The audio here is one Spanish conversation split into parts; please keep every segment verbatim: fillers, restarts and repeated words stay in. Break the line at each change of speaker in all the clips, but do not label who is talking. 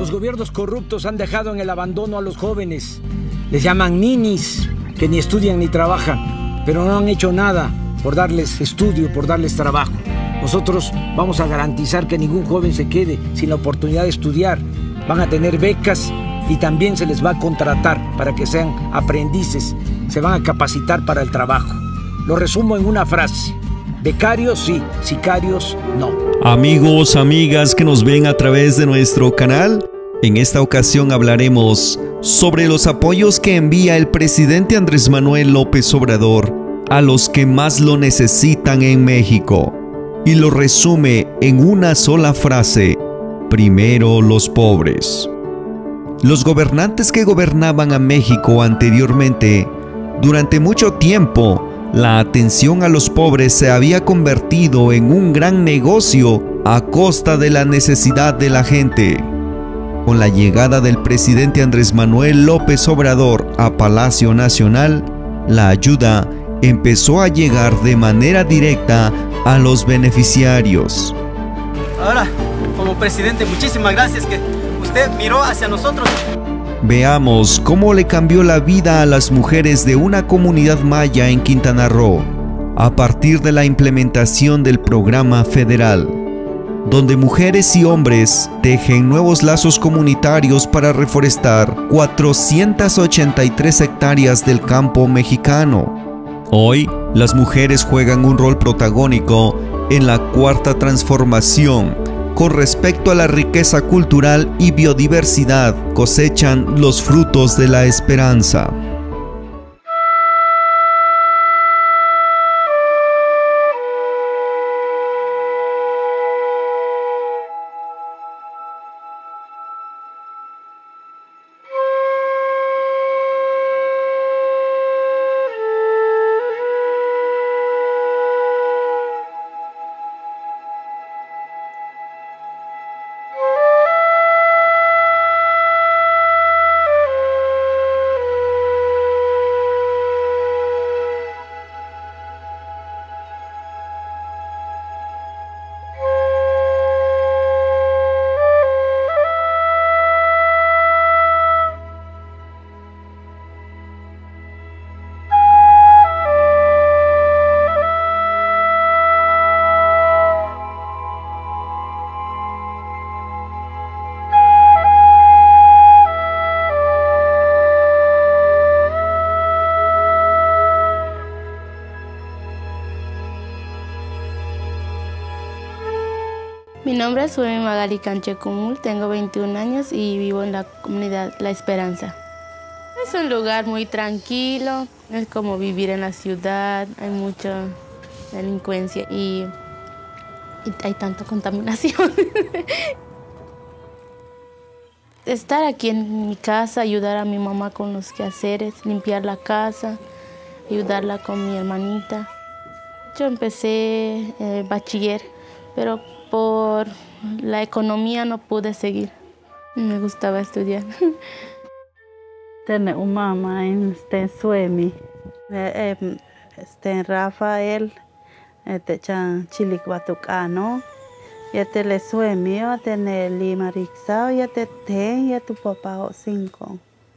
Los gobiernos corruptos han dejado en el abandono a los jóvenes. Les llaman ninis, que ni estudian ni trabajan, pero no han hecho nada por darles estudio, por darles trabajo. Nosotros vamos a garantizar que ningún joven se quede sin la oportunidad de estudiar. Van a tener becas y también se les va a contratar para que sean aprendices. Se van a capacitar para el trabajo. Lo resumo en una frase: becarios sí, sicarios no.
Amigos, amigas que nos ven a través de nuestro canal, en esta ocasión hablaremos sobre los apoyos que envía el presidente Andrés Manuel López Obrador a los que más lo necesitan en México. Y lo resume en una sola frase: primero los pobres. Los gobernantes que gobernaban a México anteriormente, durante mucho tiempo, la atención a los pobres se había convertido en un gran negocio a costa de la necesidad de la gente. Con la llegada del presidente Andrés Manuel López Obrador a Palacio Nacional, la ayuda empezó a llegar de manera directa a los beneficiarios.
Ahora, como presidente, muchísimas gracias que usted miró hacia nosotros.
Veamos cómo le cambió la vida a las mujeres de una comunidad maya en Quintana Roo a partir de la implementación del programa federal, donde mujeres y hombres tejen nuevos lazos comunitarios para reforestar cuatrocientas ochenta y tres hectáreas del campo mexicano. Hoy, las mujeres juegan un rol protagónico en la cuarta transformación. Con respecto a la riqueza cultural y biodiversidad, cosechan los frutos de la esperanza.
Mi nombre es Suemi Magali Canchecumul, tengo veintiún años y vivo en la comunidad La Esperanza. Es un lugar muy tranquilo, es como vivir en la ciudad, hay mucha delincuencia y, y hay tanta contaminación. Estar aquí en mi casa, ayudar a mi mamá con los quehaceres, limpiar la casa, ayudarla con mi hermanita. Yo empecé eh, bachiller, pero por la economía no pude seguir. Me gustaba estudiar.
Tengo una mamá en Suemi, en Rafael, en Chilicuatucano, y te le Suemi, yo tengo Lima Rixao, y te ten, y tu papá o cinco.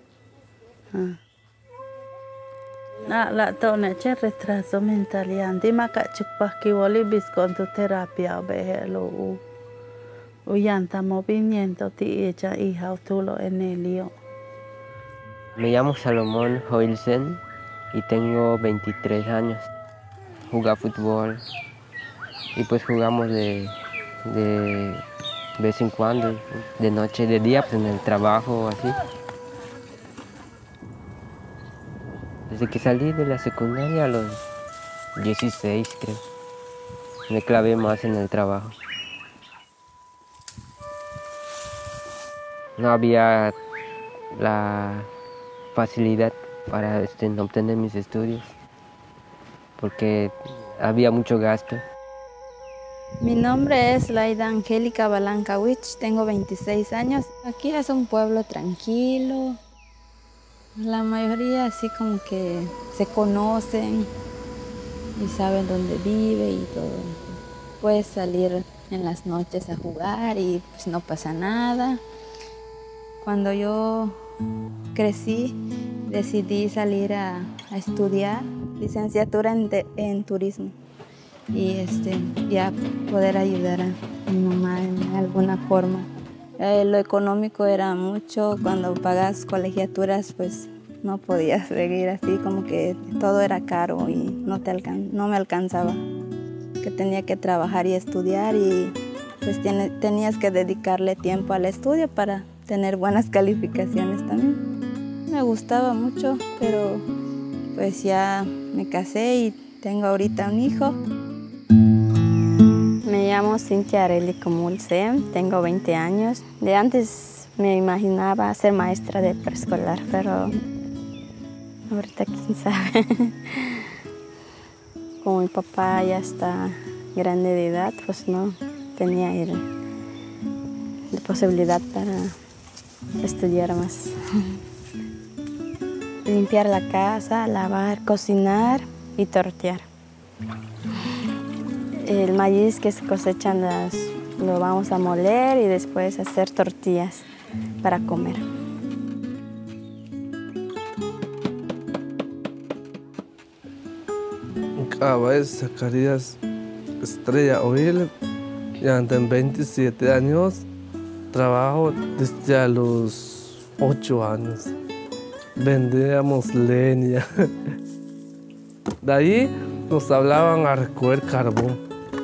Na la tone che retraso mental yanti maka chukpa ki woli bis con tu terapia behelo u u yanta movimiento ti echa hija tulo en elio.
Me llamo Salomón Joilsen y tengo veintitrés años. Jugaba fútbol y pues jugamos de, de vez en cuando, de noche, de día, pues en el trabajo o así. Desde que salí de la secundaria a los dieciséis, creo, me clavé más en el trabajo. No había la facilidad para este, obtener mis estudios, porque había mucho gasto.
Mi nombre es Laida Angélica Balancawich, tengo veintiséis años. Aquí es un pueblo tranquilo. La mayoría así como que se conocen y saben dónde vive y todo. Puedes salir en las noches a jugar y pues no pasa nada. Cuando yo crecí, decidí salir a, a estudiar licenciatura en, de, en turismo y este, ya poder ayudar a mi mamá en alguna forma. Eh, lo económico era mucho, cuando pagas colegiaturas pues no podías seguir así, como que todo era caro y no, te alcan no me alcanzaba, que tenía que trabajar y estudiar y pues tiene, tenías que dedicarle tiempo al estudio para tener buenas calificaciones también. Me gustaba mucho, pero pues ya me casé y tengo ahorita un hijo. Me llamo Cintia Arely Comulce, tengo veinte años. De antes me imaginaba ser maestra de preescolar, pero ahorita quién sabe. Como mi papá ya está grande de edad, pues no tenía el, la posibilidad para estudiar más. Limpiar la casa, lavar, cocinar y tortear. El maíz que se cosechan las, lo vamos a moler y después hacer tortillas para comer.
Acaba Zacarías Estrella Oil, ya tengo veintisiete años, trabajo desde a los ocho años. Vendíamos leña. De ahí nos hablaban a recoger carbón.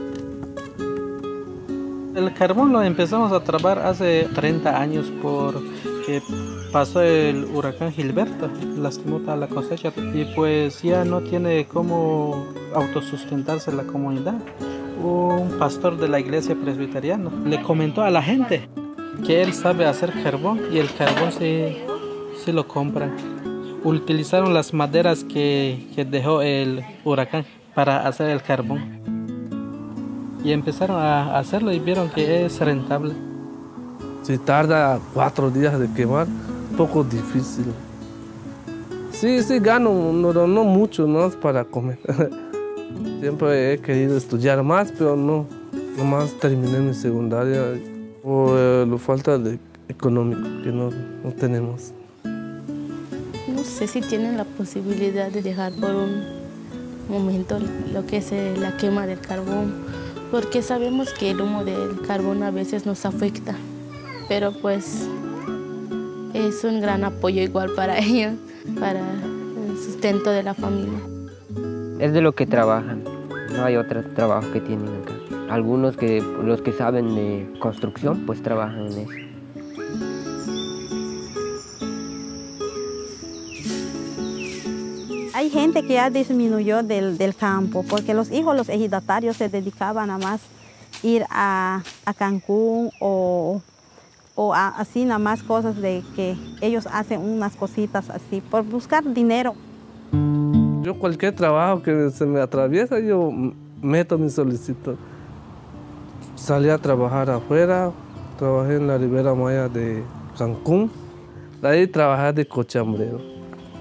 El carbón lo empezamos a trabajar hace treinta años porque pasó el huracán Gilberto, lastimó toda la cosecha y pues ya no tiene cómo autosustentarse la comunidad. Un pastor de la iglesia presbiteriana le comentó a la gente que él sabe hacer carbón y el carbón sí, sí lo compran. Utilizaron las maderas que, que dejó el huracán para hacer el carbón. Y empezaron a hacerlo y vieron que es rentable.
Si tarda cuatro días de quemar, un poco difícil. Sí, sí gano, no, no mucho, no es para comer. Siempre he querido estudiar más, pero no. Nomás terminé mi secundaria por eh, la falta de económico que no, no tenemos.
No sé si tienen la posibilidad de dejar por un momento lo que es la quema del carbón, porque sabemos que el humo del carbón a veces nos afecta, pero pues es un gran apoyo igual para ellos, para el sustento de la familia.
Es de lo que trabajan, no hay otro trabajo que tienen acá. Algunos que los que saben de construcción pues trabajan en eso.
Hay gente que ya disminuyó del, del campo, porque los hijos, los ejidatarios, se dedicaban a más ir a, a Cancún o, o a, así nada más cosas de que ellos hacen unas cositas así, por buscar dinero.
Yo cualquier trabajo que se me atraviesa, yo meto mi solicitud. Salí a trabajar afuera, trabajé en la Ribera Maya de Cancún, de ahí trabajé de cochambrero.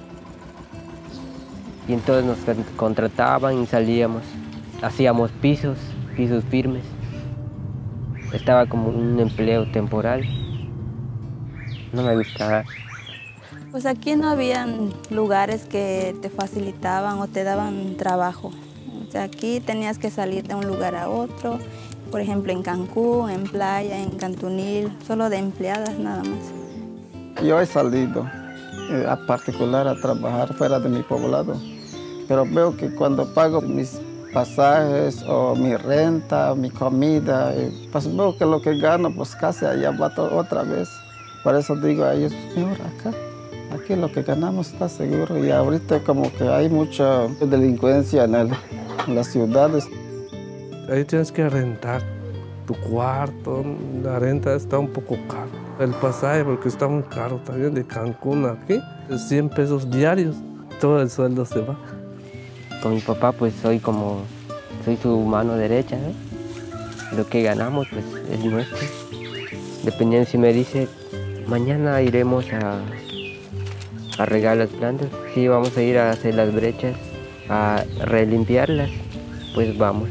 Y entonces nos contrataban y salíamos, hacíamos pisos, pisos firmes. Estaba como un empleo temporal, no me gustaba.
Pues aquí no habían lugares que te facilitaban o te daban trabajo. O sea, aquí tenías que salir de un lugar a otro, por ejemplo en Cancún, en Playa, en Cantunil, solo de empleadas nada más.
Yo he salido eh, a particular a trabajar fuera de mi poblado, pero veo que cuando pago mis pasajes o mi renta, mi comida, eh, pues veo que lo que gano pues casi allá va otra vez. Por eso digo a ellos, mejor acá, aquí lo que ganamos está seguro. Y ahorita como que hay mucha delincuencia en, el, en las ciudades.
Ahí tienes que rentar tu cuarto, la renta está un poco cara. El pasaje, porque está muy caro también, de Cancún aquí, cien pesos diarios, todo el sueldo se va.
Con mi papá pues soy como, soy su mano derecha, ¿eh? Lo que ganamos pues es nuestro. Dependiendo si me dice, mañana iremos a, a regar las plantas, sí, vamos a ir a hacer las brechas, a relimpiarlas, pues vamos.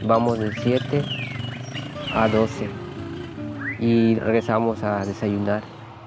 vamos de siete a doce y regresamos a desayunar.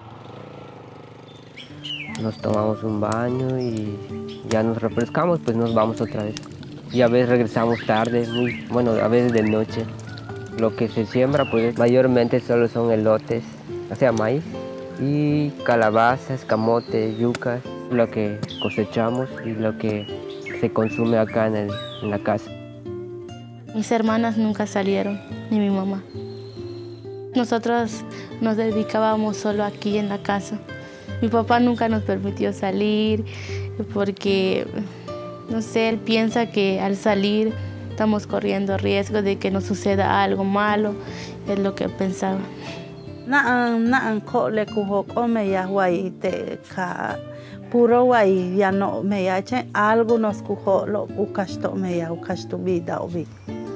Nos tomamos un baño y ya nos refrescamos, pues nos vamos otra vez. Y a veces regresamos tarde, muy, bueno, a veces de noche. Lo que se siembra, pues mayormente solo son elotes, o sea, maíz, y calabazas, camote, yucas, lo que cosechamos y lo que se consume acá en, el, en la casa.
Mis hermanas nunca salieron, ni mi mamá. Nosotros nos dedicábamos solo aquí en la casa. Mi papá nunca nos permitió salir porque, no sé, él piensa que al salir estamos corriendo riesgo de que nos suceda algo malo, es lo que pensaba.
Naan naan ko le kuho ko me ya guay te ka puro guay ya no me ya che algo nos kuho lo ukasto me ya ukasto vida obi.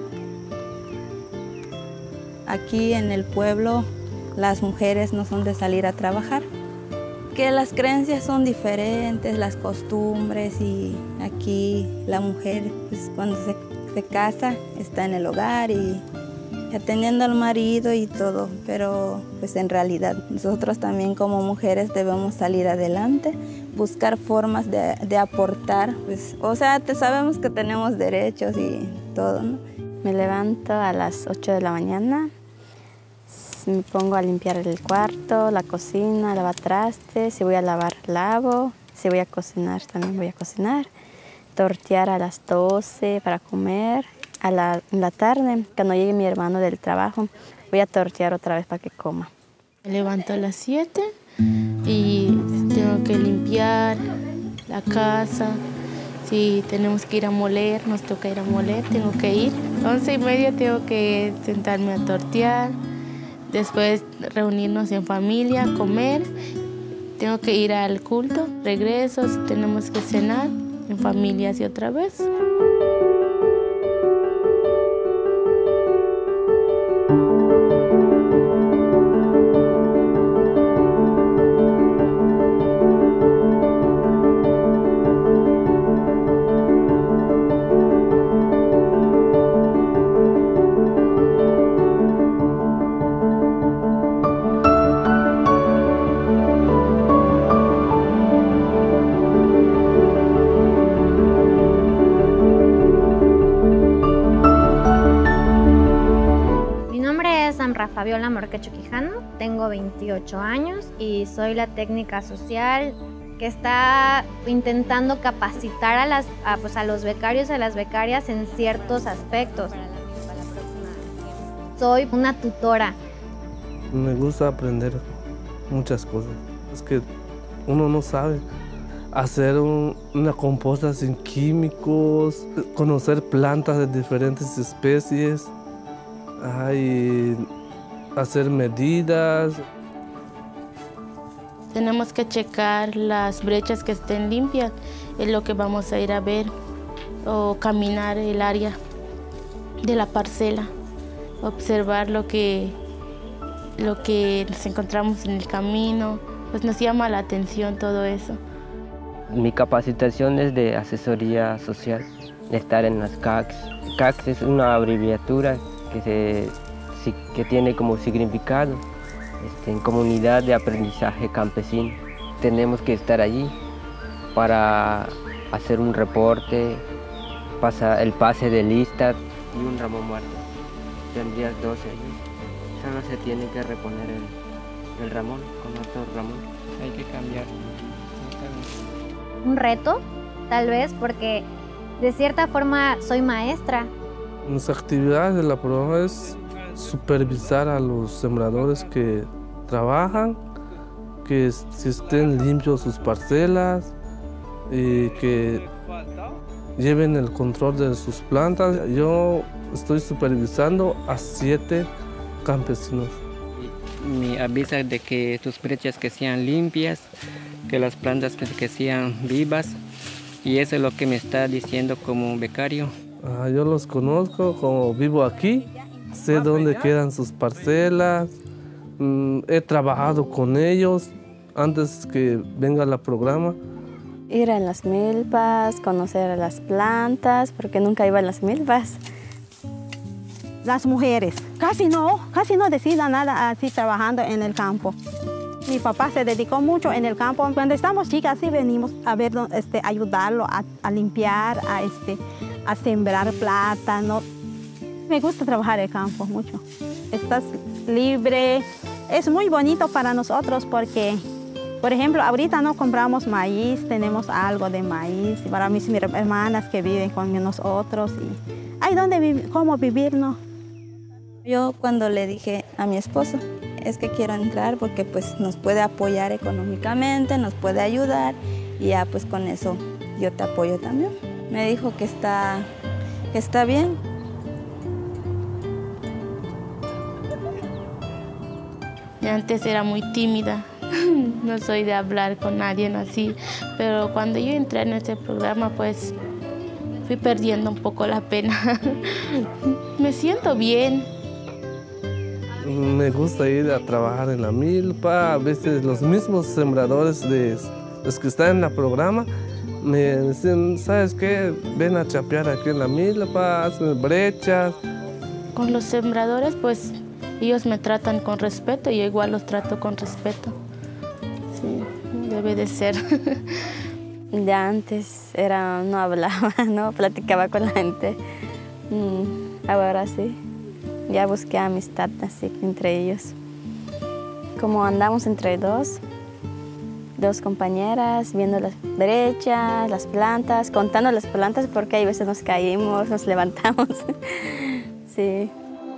Aquí en el pueblo las mujeres no son de salir a trabajar, que las creencias son diferentes, las costumbres, y aquí la mujer pues, cuando se, se casa está en el hogar y atendiendo al marido y todo, pero pues en realidad nosotros también como mujeres debemos salir adelante, buscar formas de, de aportar, pues, o sea, te, sabemos que tenemos derechos y todo, ¿no? Me levanto a las ocho de la mañana, me pongo a limpiar el cuarto, la cocina, lavar trastes, si voy a lavar, lavo, si voy a cocinar, también voy a cocinar, tortear a las doce para comer. A la, en la tarde, cuando llegue mi hermano del trabajo, voy a tortear otra vez para que coma.
Me levanto a las siete y tengo que limpiar la casa. Si tenemos que ir a moler, nos toca ir a moler, tengo que ir. Once y media tengo que sentarme a tortear, después reunirnos en familia, comer. Tengo que ir al culto, regreso, si tenemos que cenar en familia así otra vez.
Fabiola Morquecho Quijano, tengo veintiocho años y soy la técnica social que está intentando capacitar a, las, a, pues a los becarios y a las becarias en ciertos aspectos. Soy una tutora.
Me gusta aprender muchas cosas. Es que uno no sabe hacer un, una composta sin químicos, conocer plantas de diferentes especies. Ay, hacer medidas.
Tenemos que checar las brechas que estén limpias, es lo que vamos a ir a ver, o caminar el área de la parcela, observar lo que, lo que nos encontramos en el camino, pues nos llama la atención todo eso.
Mi capacitación es de asesoría social, de estar en las C A Cs. C A C S es una abreviatura que se que tiene como significado este, en comunidad de aprendizaje campesino. Tenemos que estar allí para hacer un reporte, pasa el pase de lista y un ramo muerto. Tendrías doce años. Solo se tiene que reponer el, el ramón con otro ramón. Hay que cambiar.
Un reto, tal vez, porque de cierta forma soy maestra.
Las actividades de la programa es supervisar a los sembradores que trabajan, que estén limpios sus parcelas y que lleven el control de sus plantas. Yo estoy supervisando a siete campesinos.
Me avisa de que sus brechas que sean limpias, que las plantas que, que sean vivas, y eso es lo que me está diciendo como becario.
Ah, yo los conozco, como vivo aquí. Sé dónde quedan sus parcelas, mm, he trabajado con ellos antes que venga el programa.
Ir a las milpas, conocer a las plantas, porque nunca iba a las milpas.
las mujeres. Casi no, casi no deciden nada así trabajando en el campo. Mi papá se dedicó mucho en el campo. Cuando estamos chicas, sí venimos a ver, este, ayudarlo a, a limpiar, a, este, a sembrar plátano. Me gusta trabajar en el campo mucho. Estás libre. Es muy bonito para nosotros porque, por ejemplo, ahorita no compramos maíz, tenemos algo de maíz. Para mis, mis hermanas que viven con nosotros. Y hay donde vivir, cómo vivir, ¿no?
Yo cuando le dije a mi esposo, es que quiero entrar porque pues nos puede apoyar económicamente, nos puede ayudar y ya pues con eso yo te apoyo también. Me dijo que está, que está bien.
Yo antes era muy tímida, no soy de hablar con nadie así, pero cuando yo entré en este programa pues fui perdiendo un poco la pena. Me siento bien.
Me gusta ir a trabajar en la milpa, a veces los mismos sembradores de los que están en el programa me dicen, ¿sabes qué? Ven a chapear aquí en la milpa, hacen brechas.
Con los sembradores pues ellos me tratan con respeto y yo igual los trato con respeto. Sí, debe de ser.
Ya antes era, no hablaba, no platicaba con la gente. Ahora sí. Ya busqué amistad así entre ellos. Como andamos entre dos, dos compañeras, viendo las brechas, las plantas, contando las plantas porque hay veces nos caímos, nos levantamos. Sí.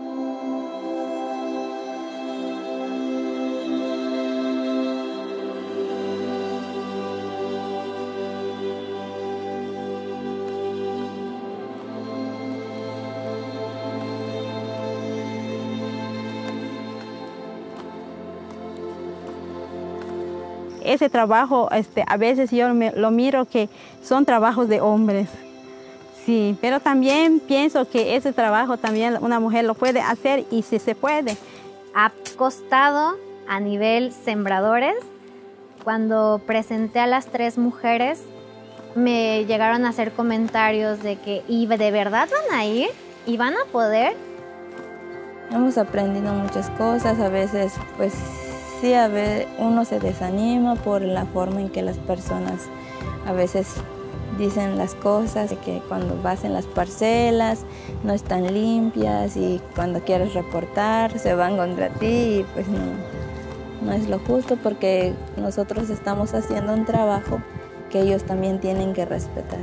Ese trabajo, este, a veces yo me, lo miro que son trabajos de hombres, sí, pero también pienso que ese trabajo también una mujer lo puede hacer y si se puede.
Ha costado a nivel sembradores. Cuando presenté a las tres mujeres, me llegaron a hacer comentarios de que, ¿y de verdad van a ir? ¿Y van a poder?
Hemos aprendido muchas cosas, a veces pues sí, a veces uno se desanima por la forma en que las personas a veces dicen las cosas, de que cuando vas en las parcelas no están limpias y cuando quieres reportar se van contra ti y pues no, no es lo justo porque nosotros estamos haciendo un trabajo que ellos también tienen que respetar.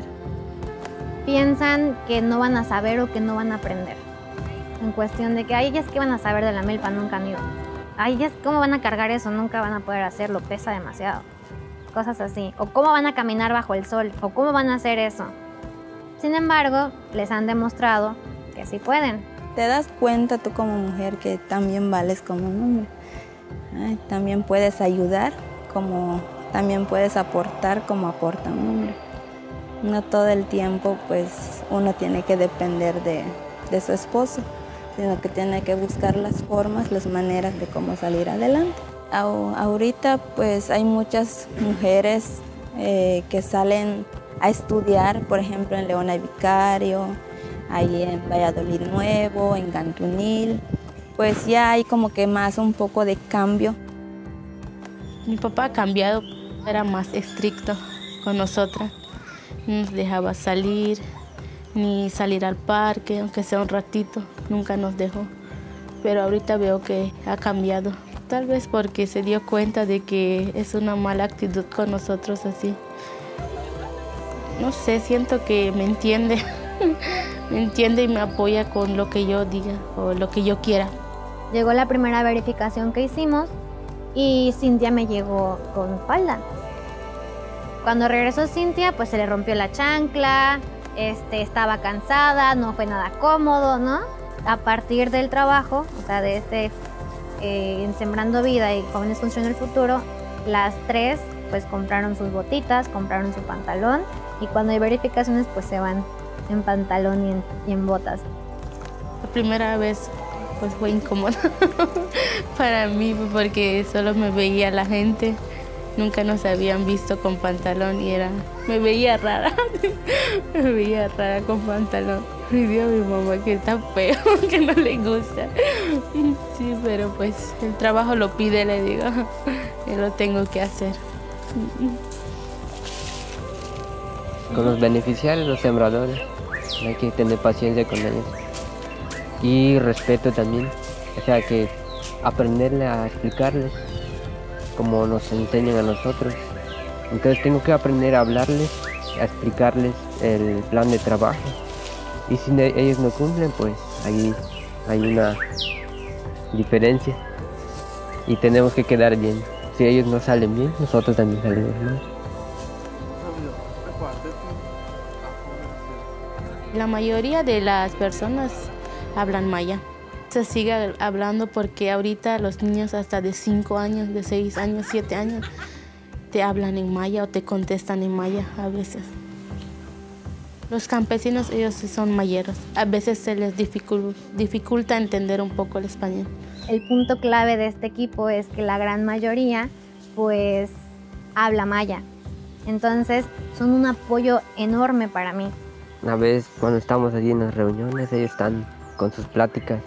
Piensan que no van a saber o que no van a aprender, en cuestión de que ay, ellas que van a saber de la milpa, nunca han ido. Ay, ellas cómo van a cargar eso, nunca van a poder hacerlo, pesa demasiado. Cosas así. O cómo van a caminar bajo el sol, o cómo van a hacer eso. Sin embargo, les han demostrado que sí pueden.
Te das cuenta tú como mujer que también vales como un hombre. Ay, también puedes ayudar, como también puedes aportar como aporta un hombre. No todo el tiempo pues uno tiene que depender de, de su esposo, sino que tiene que buscar las formas, las maneras de cómo salir adelante. Ahorita pues hay muchas mujeres eh, que salen a estudiar, por ejemplo en Leona Vicario, ahí en Valladolid Nuevo, en Gantunil, pues ya hay como que más un poco de cambio.
Mi papá ha cambiado, era más estricto con nosotras, no nos dejaba salir, ni salir al parque, aunque sea un ratito, nunca nos dejó. Pero ahorita veo que ha cambiado, tal vez porque se dio cuenta de que es una mala actitud con nosotros así. No sé, siento que me entiende, me entiende y me apoya con lo que yo diga o lo que yo quiera.
Llegó la primera verificación que hicimos y Cintia me llegó con falda. Cuando regresó Cintia, pues se le rompió la chancla, Este, estaba cansada, no fue nada cómodo, ¿no? A partir del trabajo, o sea, de este eh, en Sembrando Vida y Jóvenes Construyendo el Futuro, las tres pues compraron sus botitas, compraron su pantalón y cuando hay verificaciones pues se van en pantalón y en, y en botas.
La primera vez pues fue incómodo para mí porque solo me veía la gente Nunca nos habían visto con pantalón y era, me veía rara, me veía rara con pantalón. Y dijo a mi mamá que está feo, que no le gusta. Sí, pero pues el trabajo lo pide, le digo, y lo tengo que hacer.
Con los beneficiarios, los sembradores, hay que tener paciencia con ellos. Y respeto también, o sea que aprenderle a explicarles como nos enseñan a nosotros. Entonces tengo que aprender a hablarles, a explicarles el plan de trabajo. Y si ellos no cumplen, pues ahí hay una diferencia. Y tenemos que quedar bien. Si ellos no salen bien, nosotros también salimos mal.
La mayoría de las personas hablan maya. Se sigue hablando porque ahorita los niños hasta de cinco años, de seis años, siete años, te hablan en maya o te contestan en maya a veces. Los campesinos, ellos sí son mayeros. A veces se les dificul- dificulta entender un poco el español.
El punto clave de este equipo es que la gran mayoría, pues, habla maya. Entonces, son un apoyo enorme para mí.
Una vez, cuando estamos allí en las reuniones, ellos están con sus pláticas,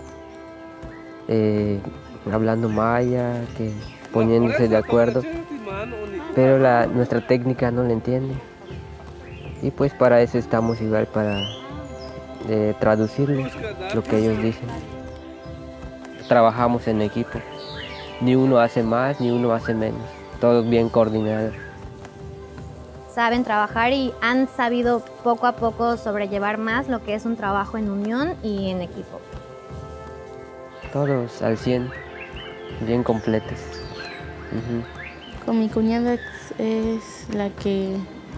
eh, hablando maya, que, poniéndose de acuerdo, pero la, nuestra técnica no la entiende. Y pues para eso estamos igual, para eh, traducirles lo que ellos dicen. Trabajamos en equipo, ni uno hace más, ni uno hace menos, todos bien coordinados.
Saben trabajar y han sabido poco a poco sobrellevar más lo que es un trabajo en unión y en equipo.
Todos al cien, bien completos. Uh-huh.
Con mi cuñada es la que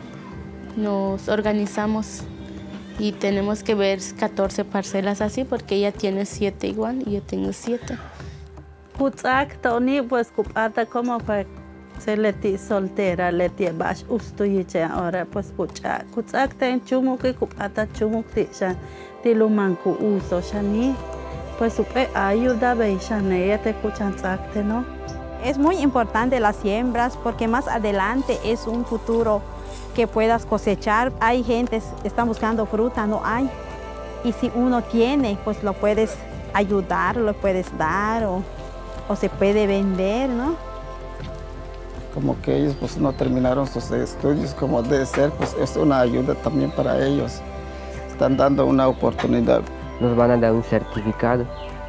nos organizamos y tenemos que ver catorce parcelas así porque ella tiene siete igual y yo tengo siete.
Kutzak Tony pues kupata como fue se leti soltera leti bash ustuyiche ahora pues pucha kutzak ten chumuk y kupata chumuk tisha tilumanku uso shani pues supe ayuda beishane te kuchan tzakte no.
Es muy importante las siembras porque más adelante es un futuro que puedas cosechar. Hay gente que están buscando fruta, no hay. Y si uno tiene, pues lo puedes ayudar, lo puedes dar o, o se puede vender, ¿no?
Como que ellos pues no terminaron sus estudios como debe ser, pues es una ayuda también para ellos. Están dando una oportunidad.
Nos van a dar un certificado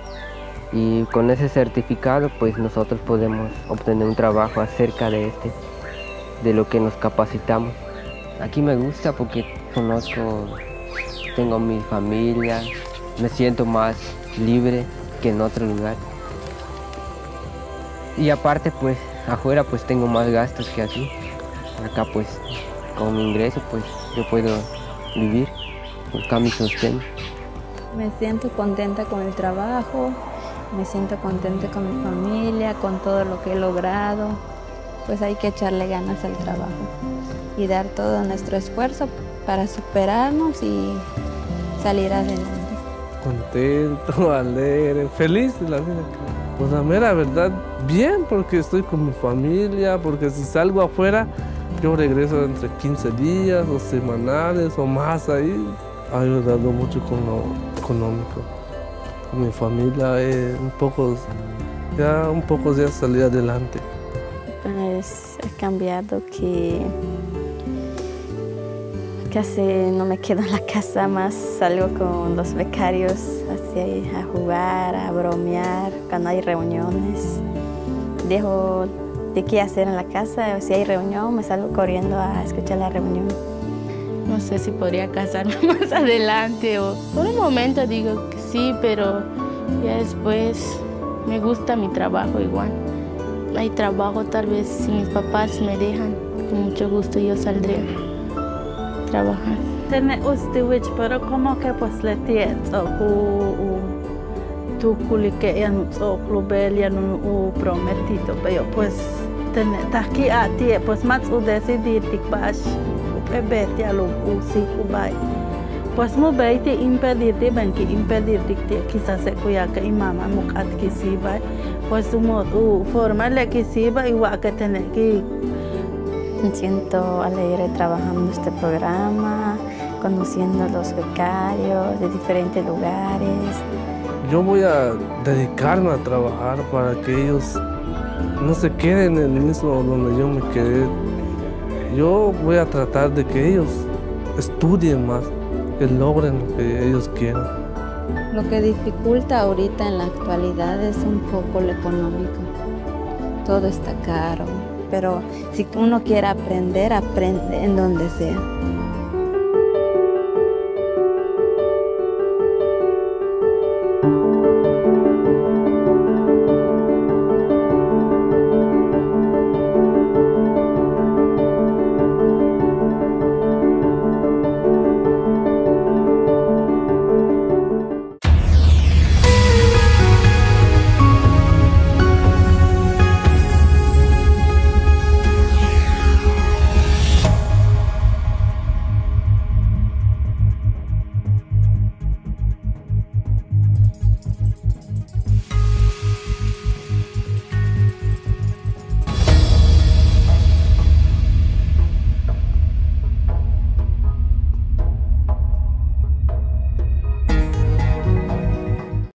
y con ese certificado pues nosotros podemos obtener un trabajo acerca de este, de lo que nos capacitamos. Aquí me gusta porque conozco, tengo mi familia, me siento más libre que en otro lugar. Y aparte pues afuera pues tengo más gastos que aquí. Acá pues con mi ingreso pues yo puedo vivir, buscar mi sostén.
Me siento contenta con el trabajo, me siento contenta con mi familia, con todo lo que he logrado. Pues hay que echarle ganas al trabajo y dar todo nuestro esfuerzo para superarnos y salir adelante.
Contento, alegre, feliz de la vida. Pues la mera verdad, bien, porque estoy con mi familia, porque si salgo afuera, yo regreso entre quince días o semanales o más ahí. Ha ayudado mucho con lo económico. Con mi familia, eh, un poco, ya un poco ya salir adelante.
Pues he cambiado que casi no me quedo en la casa, más salgo con los becarios así, a jugar, a bromear, cuando hay reuniones. Dejo de qué hacer en la casa, si hay reunión me salgo corriendo a escuchar la reunión.
No sé si podría casarme más adelante o por un momento digo que sí, pero ya después me gusta mi trabajo igual. Hay trabajo, tal vez si mis papás me dejan, con mucho gusto yo saldré a trabajar.
Tiene usted wich, pero como que pues le tiene o tu culique ya no o clubel ya no prometido, pero pues tiene aquí a ti pues más u decidir tikbash ubet ya lo usi kubai. Pues mu baiti impedir de banki impedir de quizás se cuya que imama mukat kisibai. Pues su modo forma le que si va igual que tener que
Me siento alegre trabajando este programa, conociendo a los becarios de diferentes lugares.
Yo voy a dedicarme a trabajar para que ellos no se queden en el mismo donde yo me quedé. Yo voy a tratar de que ellos estudien más, que logren lo que ellos quieran.
Lo que dificulta ahorita en la actualidad es un poco lo económico. Todo está caro, pero si uno quiere aprender, aprende en donde sea.